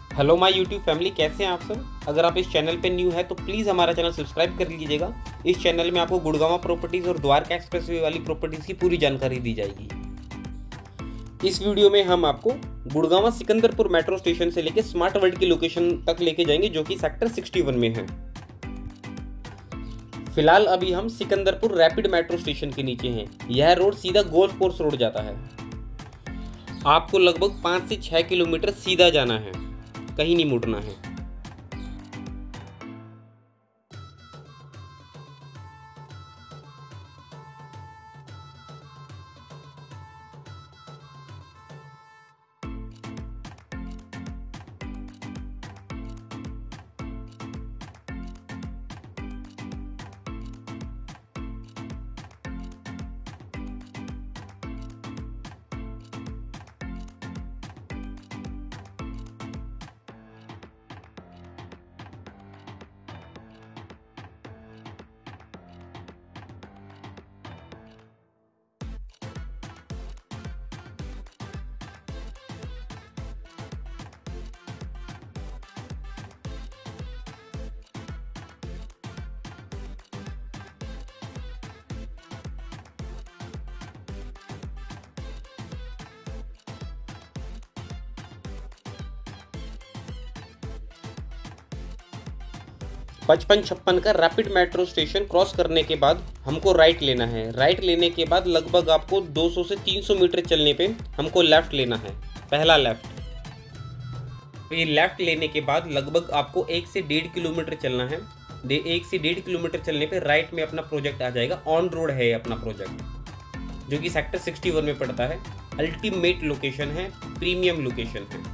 Hello my YouTube family, कैसे हैं आप सब। अगर आप इस चैनल पे न्यू है तो प्लीज़ हमारा चैनल सब्सक्राइब कर लीजिएगा। इस चैनल में आपको गुड़गांव प्रॉपर्टीज़ और द्वारका एक्सप्रेसवे वाली प्रॉपर्टीज़ की पूरी जानकारी दी जाएगी। इस वीडियो में हम आपको गुड़गांव सिकंदरपुर मेट्रो स्टेशन से लेकर स्मार्ट वर्ल्ड की लोकेशन तक लेके जाएंगे, जो कि सेक्टर 61 में है। फिलहाल अभी हम सिकंदरपुर रैपिड मेट्रो स्टेशन के नीचे हैं। यह रोड सीधा गोल्फ कोर्स रोड जाता है। आपको लगभग 5 से 6 किलोमीटर सीधा जाना है, कहीं नहीं मुड़ना है। पचपन छप्पन का रैपिड मेट्रो स्टेशन क्रॉस करने के बाद हमको राइट लेना है। राइट लेने के बाद लगभग आपको 200 से 300 मीटर चलने पे हमको लेफ्ट लेना है, पहला लेफ्ट। ये लेफ्ट लेने के बाद लगभग आपको 1 से 1.5 किलोमीटर चलना है। 1 से 1.5 किलोमीटर चलने पे राइट में अपना प्रोजेक्ट आ जाएगा। ऑन रोड है अपना प्रोजेक्ट, जो कि सेक्टर 61 में पड़ता है। अल्टीमेट लोकेशन है, प्रीमियम लोकेशन है।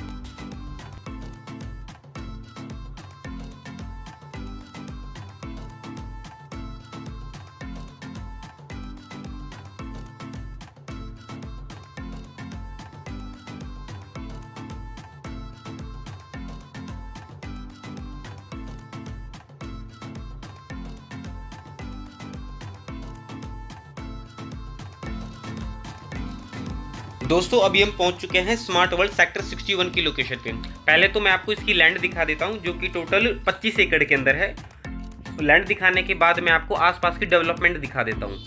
दोस्तों अभी हम पहुंच चुके हैं स्मार्ट वर्ल्ड सेक्टर 61 की लोकेशन पे। पहले तो मैं आपको इसकी लैंड दिखा देता हूं, जो कि टोटल 25 एकड़ के अंदर है। लैंड दिखाने के बाद मैं आपको आसपास की डेवलपमेंट दिखा देता हूं।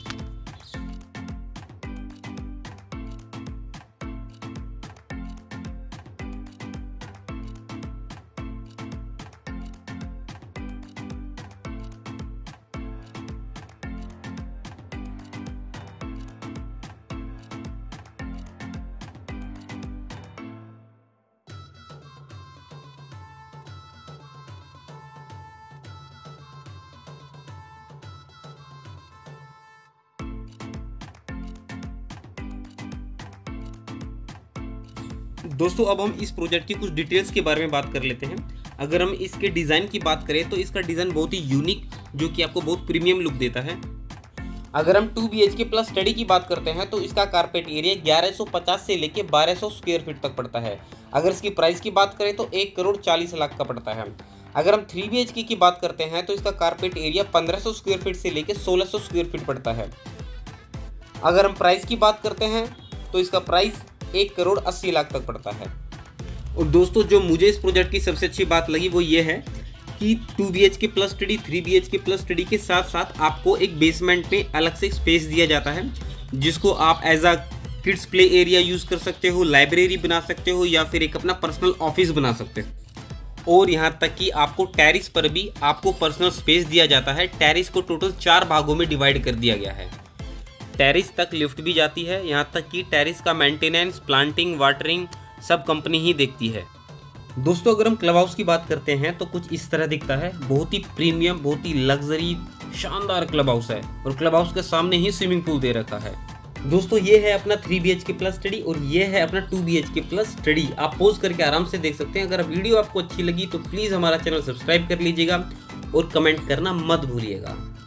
दोस्तों अब हम इस प्रोजेक्ट की कुछ डिटेल्स के बारे में बात कर लेते हैं। अगर हम इसके डिज़ाइन की बात करें तो इसका डिज़ाइन बहुत ही यूनिक, जो कि आपको बहुत प्रीमियम लुक देता है। अगर हम 2 BHK प्लस स्टडी की बात करते हैं तो इसका कारपेट एरिया 1150 से लेके 1200 स्क्वायर फीट तक पड़ता है। अगर इसकी प्राइस की बात करें तो 1,40,00,000 का पड़ता है। अगर हम 3 BHK की बात करते हैं तो इसका कारपेट एरिया 1500 स्क्वायर फीट से लेके 1600 स्क्वायर फीट पड़ता है। अगर हम प्राइस की बात करते हैं तो इसका प्राइस 1,80,00,000 तक पड़ता है। और दोस्तों जो मुझे इस प्रोजेक्ट की सबसे अच्छी बात लगी वो ये है कि 2 BHK plus study 3 BHK plus study के साथ साथ आपको एक बेसमेंट में अलग से स्पेस दिया जाता है, जिसको आप as a kids play area use कर सकते हो, लाइब्रेरी बना सकते हो, या फिर एक अपना पर्सनल ऑफिस बना सकते हो। और यहाँ तक कि आपको टेरिस पर भी आपको पर्सनल स्पेस दिया जाता है। टेरिस को टोटल 4 भागों में डिवाइड कर दिया गया है। टेरिस तक लिफ्ट भी जाती है। यहाँ तक कि टेरिस का मेंटेनेंस, प्लांटिंग, वाटरिंग सब कंपनी ही देखती है। दोस्तों अगर हम क्लब हाउस की बात करते हैं तो कुछ इस तरह दिखता है। बहुत ही प्रीमियम, बहुत ही लग्जरी, शानदार क्लब हाउस है। और क्लब हाउस के सामने ही स्विमिंग पूल दे रखा है। दोस्तों ये है अपना 3 BHK प्लस स्टडी और ये है अपना 2 BHK प्लस स्टडी। आप पॉज करके आराम से देख सकते हैं। अगर वीडियो आपको अच्छी लगी तो प्लीज़ हमारा चैनल सब्सक्राइब कर लीजिएगा और कमेंट करना मत भूलिएगा।